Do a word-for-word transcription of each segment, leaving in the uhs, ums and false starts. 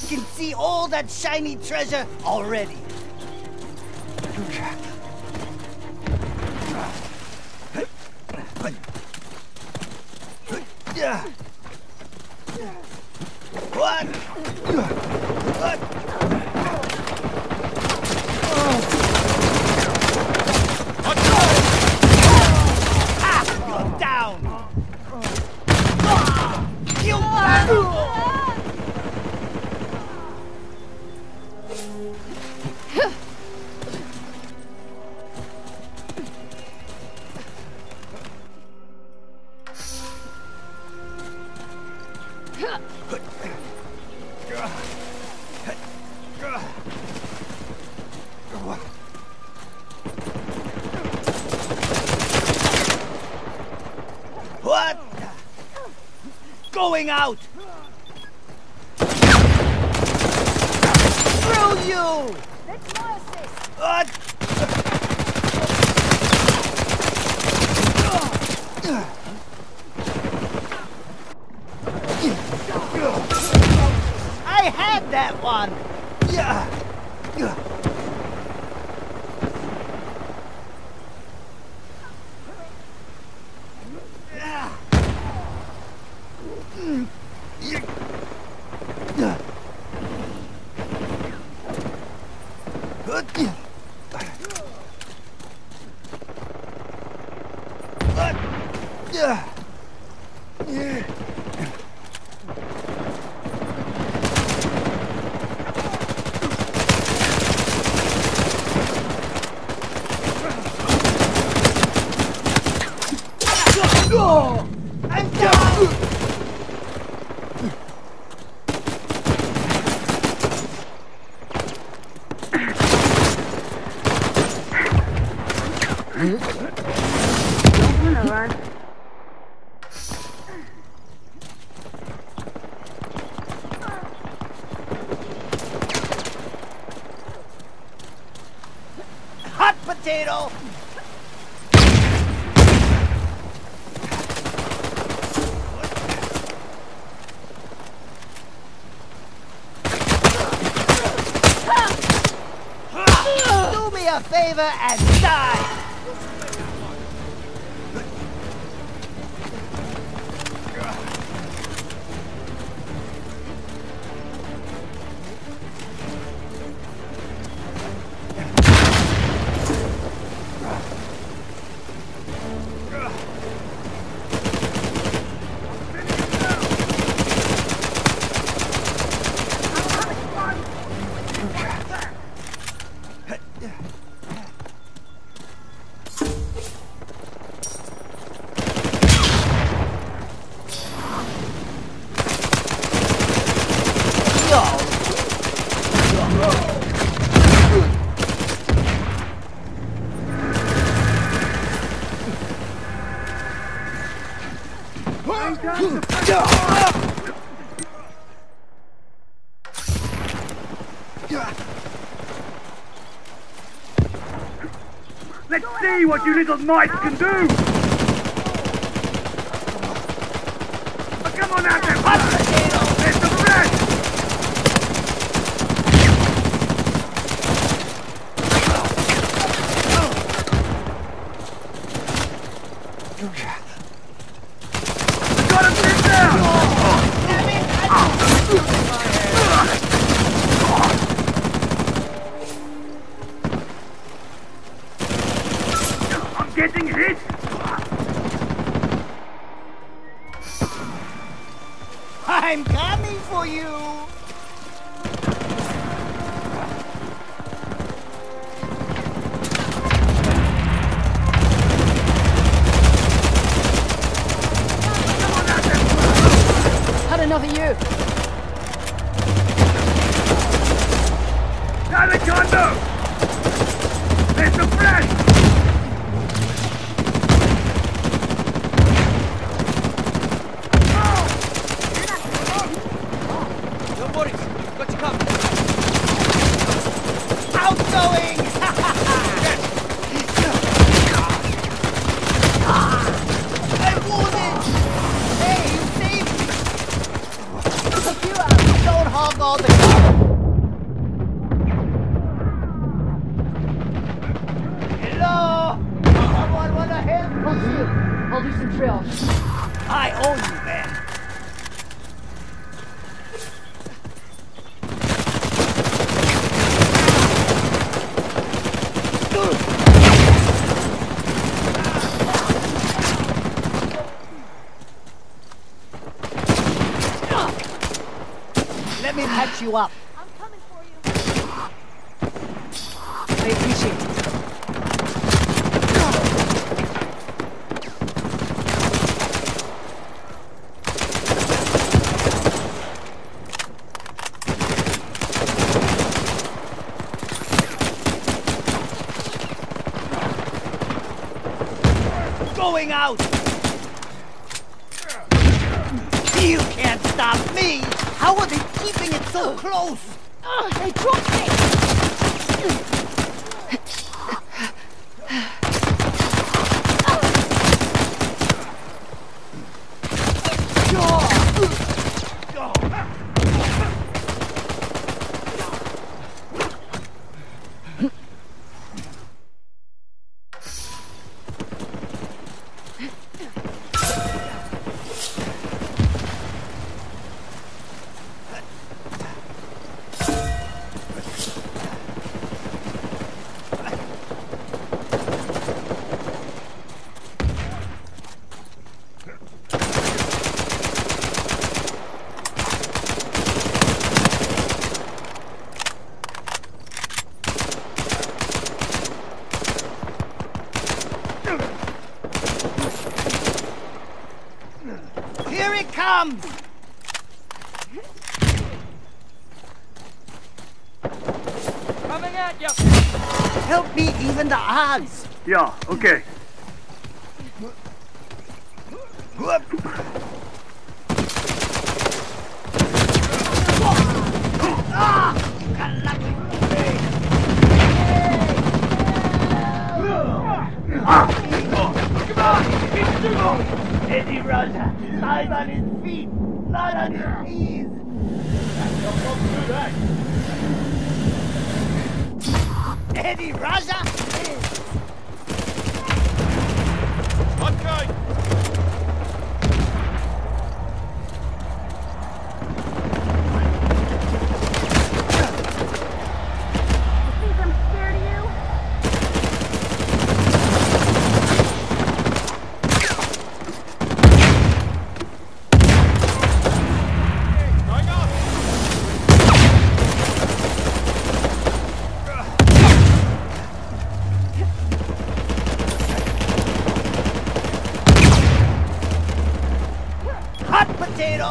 can see all that shiny treasure already. What? What? Ah, you're down. You. What? Going out! Screw you! That's my assist! What? I had that one! Yeah. I'm down! Don't wanna run. Hot potato! Do me a favor and die! Let's see what you little mites can do! Oh, come on out there! Hot potato! There's the bread! Got him pinned down! Damn it! I I'm getting hit! I'm coming for you! Had enough of you! Alejandro! There's the bread! Don't worry, got you covered. Outgoing! I'm wounded! Hey, you saved me! Don't hog all the cover! you. I'll do some triage. I owe you, man. Let me patch you up. I'm coming for you. I appreciate it. Going out! You can't stop me! How are they keeping it so close? Uh, they dropped me! Here it comes! Coming at you! Help me even the odds! Yeah, okay. Eddie Raja, lies on his feet, not on his knees. Eddie Raja lives. Okay! Think I'm scared of you? Going up! Hot potato!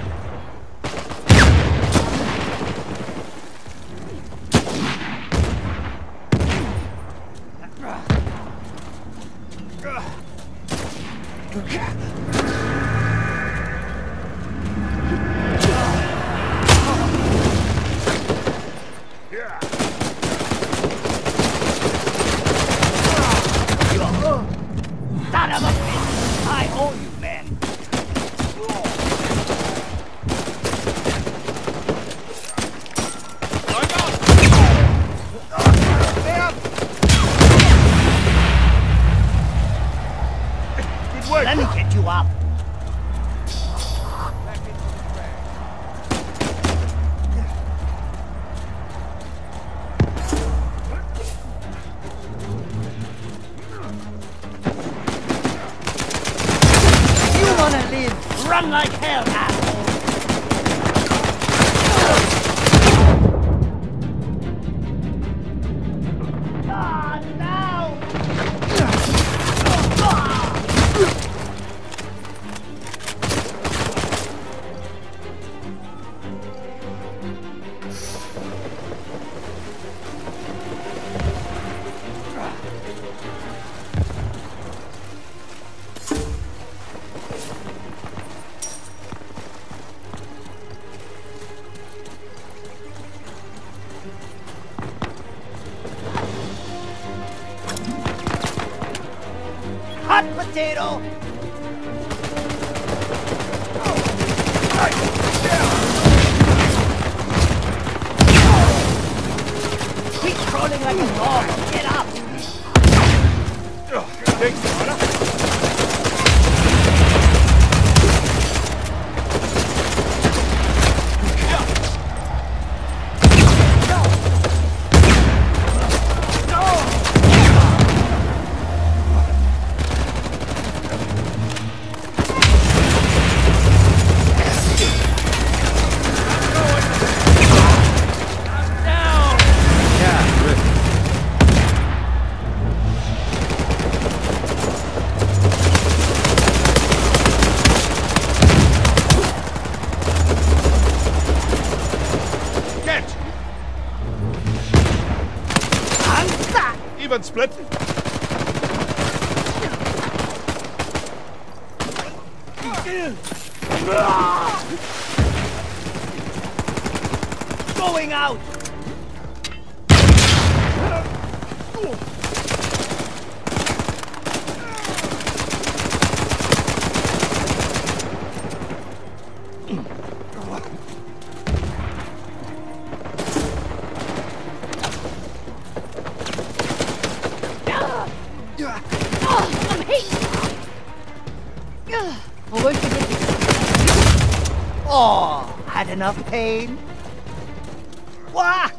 Son of a bitch! I owe you, man! Going up! Good work! Let me get you up! Back into the track. You wanna live? Run like hell, asshole! Ah, now! Hot potato! Keep crawling like a dog. Get up! Thanks, Connor. Flip. Going out! I'm hit! Almost forget you. Oh, had enough pain? Wah!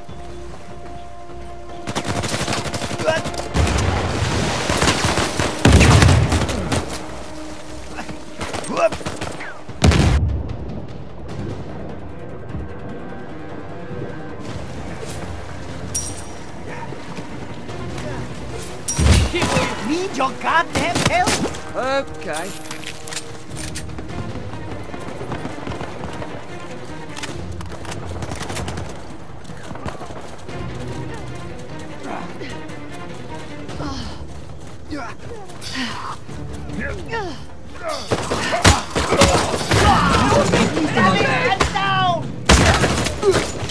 Need your goddamn help? Okay. Hands down!